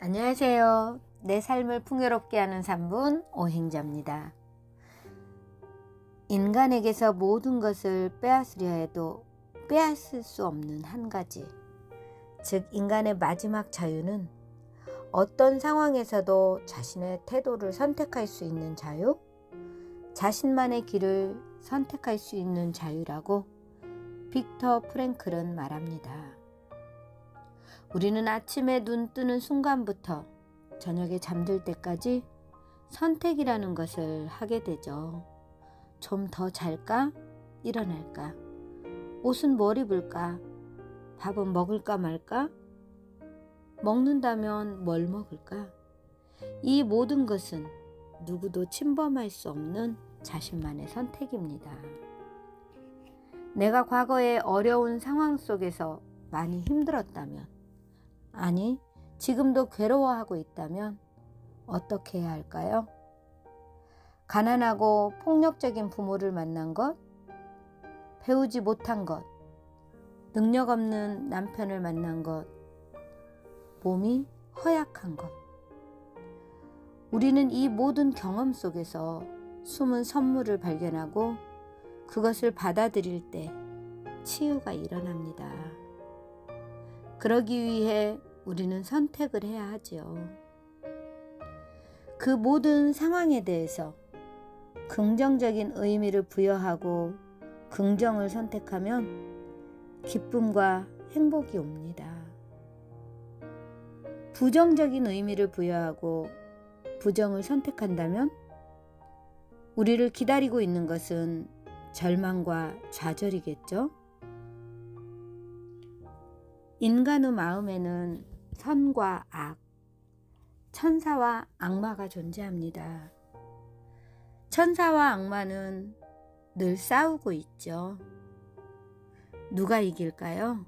안녕하세요. 내 삶을 풍요롭게 하는 3분 오행자입니다. 인간에게서 모든 것을 빼앗으려 해도 빼앗을 수 없는 한 가지, 즉 인간의 마지막 자유는 어떤 상황에서도 자신의 태도를 선택할 수 있는 자유, 자신만의 길을 선택할 수 있는 자유라고 빅터 프랭클은 말합니다. 우리는 아침에 눈 뜨는 순간부터 저녁에 잠들 때까지 선택이라는 것을 하게 되죠. 좀 더 잘까? 일어날까? 옷은 뭘 입을까? 밥은 먹을까 말까? 먹는다면 뭘 먹을까? 이 모든 것은 누구도 침범할 수 없는 자신만의 선택입니다. 내가 과거에 어려운 상황 속에서 많이 힘들었다면, 아니 지금도 괴로워하고 있다면 어떻게 해야 할까요? 가난하고 폭력적인 부모를 만난 것, 배우지 못한 것, 능력 없는 남편을 만난 것, 몸이 허약한 것. 우리는 이 모든 경험 속에서 숨은 선물을 발견하고 그것을 받아들일 때 치유가 일어납니다. 그러기 위해 우리는 선택을 해야 하지요. 그 모든 상황에 대해서 긍정적인 의미를 부여하고 긍정을 선택하면 기쁨과 행복이 옵니다. 부정적인 의미를 부여하고 부정을 선택한다면 우리를 기다리고 있는 것은 절망과 좌절이겠죠? 인간의 마음에는 선과 악, 천사와 악마가 존재합니다. 천사와 악마는 늘 싸우고 있죠. 누가 이길까요?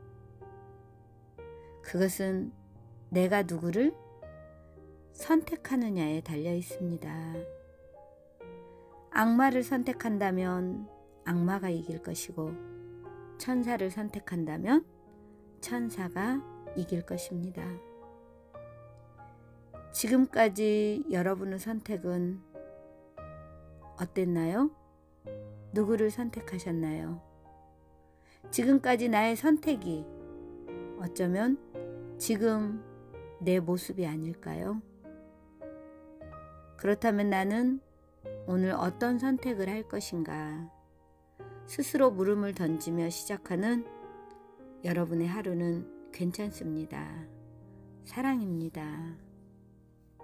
그것은 내가 누구를 선택하느냐에 달려 있습니다. 악마를 선택한다면 악마가 이길 것이고, 천사를 선택한다면 천사가 이길 것입니다. 지금까지 여러분의 선택은 어땠나요? 누구를 선택하셨나요? 지금까지 나의 선택이 어쩌면 지금 내 모습이 아닐까요? 그렇다면 나는 오늘 어떤 선택을 할 것인가? 스스로 물음을 던지며 시작하는 여러분의 하루는 괜찮습니다. 사랑입니다.